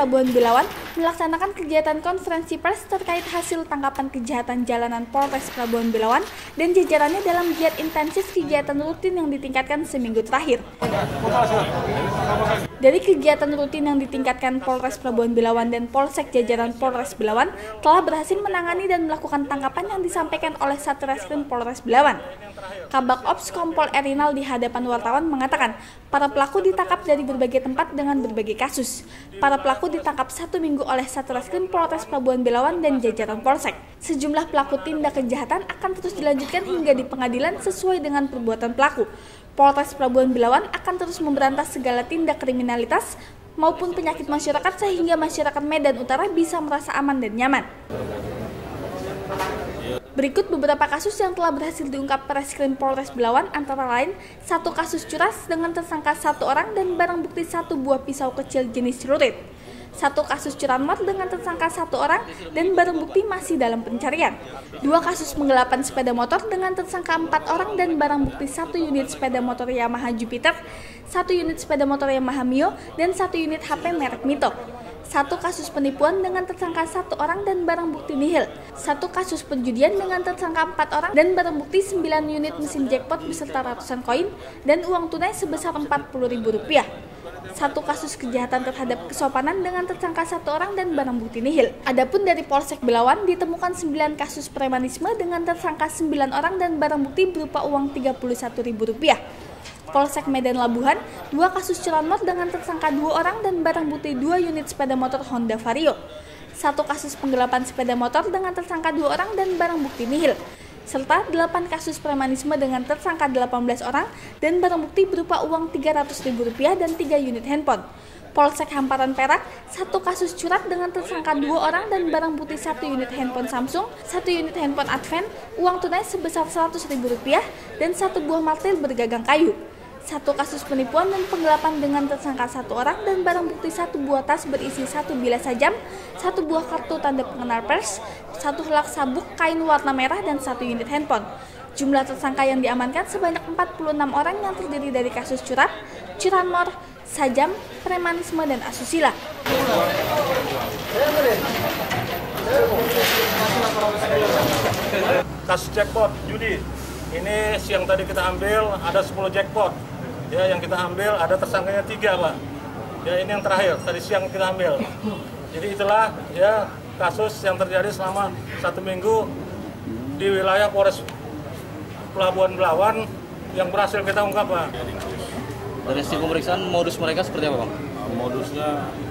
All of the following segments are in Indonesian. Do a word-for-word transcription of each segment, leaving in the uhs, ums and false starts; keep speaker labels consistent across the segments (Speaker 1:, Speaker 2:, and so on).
Speaker 1: Pelabuhan Belawan melaksanakan kegiatan konferensi pers terkait hasil tangkapan kejahatan jalanan Polres Pelabuhan Belawan dan jajarannya dalam giat intensif kegiatan rutin yang ditingkatkan seminggu terakhir. Dari kegiatan rutin yang ditingkatkan Polres Pelabuhan Belawan dan Polsek jajaran Polres Belawan telah berhasil menangani dan melakukan tangkapan yang disampaikan oleh Satreskrim Polres Belawan. Kabak Ops Kompol Erinal di hadapan wartawan mengatakan, para pelaku ditangkap dari berbagai tempat dengan berbagai kasus. Para pelaku ditangkap satu minggu oleh Satreskrim Polres Pelabuhan Belawan dan jajaran Polsek. Sejumlah pelaku tindak kejahatan akan terus dilanjutkan hingga di pengadilan sesuai dengan perbuatan pelaku. Polres Pelabuhan Belawan akan terus memberantas segala tindak kriminalitas maupun penyakit masyarakat sehingga masyarakat Medan Utara bisa merasa aman dan nyaman. Berikut beberapa kasus yang telah berhasil diungkap Reskrim Polres Belawan, antara lain satu kasus curas dengan tersangka satu orang dan barang bukti satu buah pisau kecil jenis celurit. Satu kasus curanmor dengan tersangka satu orang dan barang bukti masih dalam pencarian. Dua kasus penggelapan sepeda motor dengan tersangka empat orang dan barang bukti satu unit sepeda motor Yamaha Jupiter, satu unit sepeda motor Yamaha Mio, dan satu unit H P merek Mito. Satu kasus penipuan dengan tersangka satu orang dan barang bukti nihil. Satu kasus penjudian dengan tersangka empat orang dan barang bukti sembilan unit mesin jackpot beserta ratusan koin dan uang tunai sebesar empat puluh ribu rupiah. Satu kasus kejahatan terhadap kesopanan dengan tersangka satu orang dan barang bukti nihil. Adapun dari Polsek Belawan ditemukan sembilan kasus premanisme dengan tersangka sembilan orang dan barang bukti berupa uang tiga puluh satu ribu rupiah. Polsek Medan Labuhan, dua kasus curanmor dengan tersangka dua orang dan barang bukti dua unit sepeda motor Honda Vario. Satu kasus penggelapan sepeda motor dengan tersangka dua orang dan barang bukti nihil. Serta delapan kasus premanisme dengan tersangka delapan belas orang dan barang bukti berupa uang tiga ratus ribu rupiah dan tiga unit handphone. Polsek Hamparan Perak, satu kasus curat dengan tersangka dua orang dan barang bukti satu unit handphone Samsung, satu unit handphone Advent, uang tunai sebesar seratus ribu rupiah, dan satu buah martil bergagang kayu. Satu kasus penipuan dan penggelapan dengan tersangka satu orang dan barang bukti satu buah tas berisi satu bilah sajam, satu buah kartu tanda pengenal pers, satu helak sabuk kain warna merah, dan satu unit handphone. Jumlah tersangka yang diamankan sebanyak empat puluh enam orang yang terdiri dari kasus curat, curanmor, sajam, premanisme, dan asusila.
Speaker 2: Kasus jackpot judi, ini siang tadi kita ambil ada sepuluh jackpot. Ya, yang kita ambil ada tersangkanya tiga, Pak. Ya, ini yang terakhir tadi siang kita ambil. Jadi itulah ya kasus yang terjadi selama satu minggu di wilayah Polres Pelabuhan Belawan yang berhasil kita ungkap, Pak.
Speaker 3: Dari sisi pemeriksaan modus mereka seperti apa, Bang?
Speaker 4: Modusnya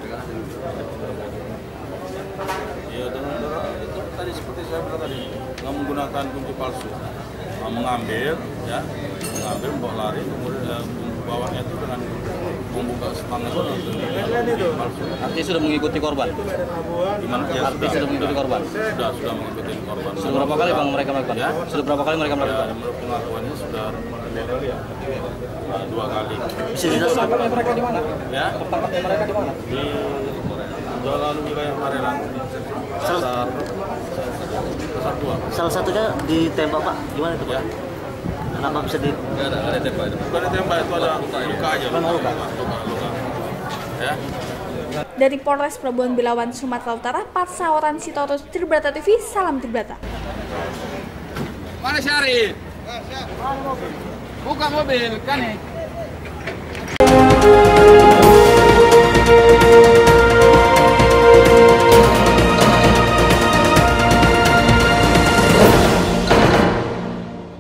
Speaker 4: ya dengan itu tadi seperti saya bilang tadi, nggak menggunakan kunci palsu, nah, mengambil ya, mengambil membawa lari, kemudian bawahnya itu dengan membuka stang itu palsu.
Speaker 3: Artinya sudah mengikuti korban?
Speaker 4: Gimana? Ya,
Speaker 3: Artinya sudah mengikuti korban?
Speaker 4: Sudah, sudah mengikuti korban.
Speaker 3: Sudah berapa kali, Bang, mereka melakukan? Ya? Sudah berapa kali mereka melakukan?
Speaker 4: Ya, menurut pengakuannya sudah uh, dua kali.
Speaker 3: Bisa dijelaskan mereka di mana?
Speaker 4: Ya?
Speaker 3: Tertangkapnya mereka di mana?
Speaker 4: Di jalan wilayah Marelan. Salah,
Speaker 5: Salah satunya ditembak, Pak. Gimana itu, Pak? Ya. Kenapa bisa di?
Speaker 4: Nggak ada, nggak ada tembak itu. Bukan ditembak, itu ada luka, luka aja. Luka, luka, luka, luka. Ya.
Speaker 1: Dari Polres Pelabuhan Belawan, Sumatera Utara, Parsaoran Sitorus, Tribrata T V, salam Tribrata.
Speaker 6: Mana Syarif? Buka mobil, kan nih.